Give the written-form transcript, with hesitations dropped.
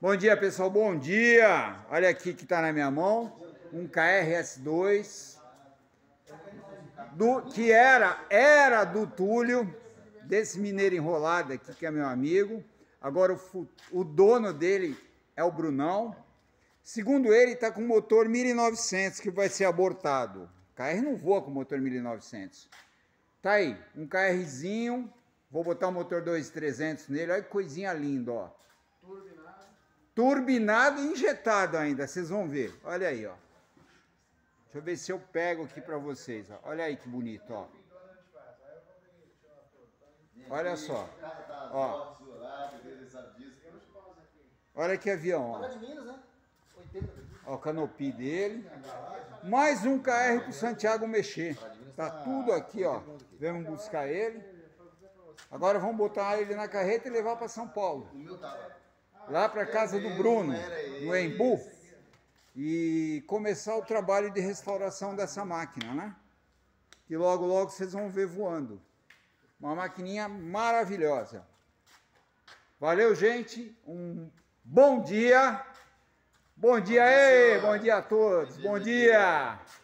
Bom dia, pessoal, bom dia! Olha aqui que está na minha mão, um KRS2, que era do Túlio, desse mineiro enrolado aqui, que é meu amigo. Agora o dono dele é o Brunão. Segundo ele, está com motor 1900, que vai ser abortado. O KR não voa com motor 1900. Tá aí, um KRzinho, vou botar o motor 2300 nele, olha que coisinha linda, ó. Turbinado e injetado ainda, vocês vão ver. Olha aí, ó. Deixa eu ver se eu pego aqui para vocês, ó. Olha aí que bonito, ó. Olha só. Ó. Olha que avião, ó. Ó, o canopy dele. Mais um KR pro Santiago mexer. Tá tudo aqui, ó. Vamos buscar ele. Agora vamos botar ele na carreta e levar para São Paulo. Lá para casa do Bruno, no Embu, e começar o trabalho de restauração dessa máquina, né? Que logo, logo vocês vão ver voando. Uma maquininha maravilhosa. Valeu, gente. Um bom dia. Bom dia, ei! Bom dia a todos. Bom dia.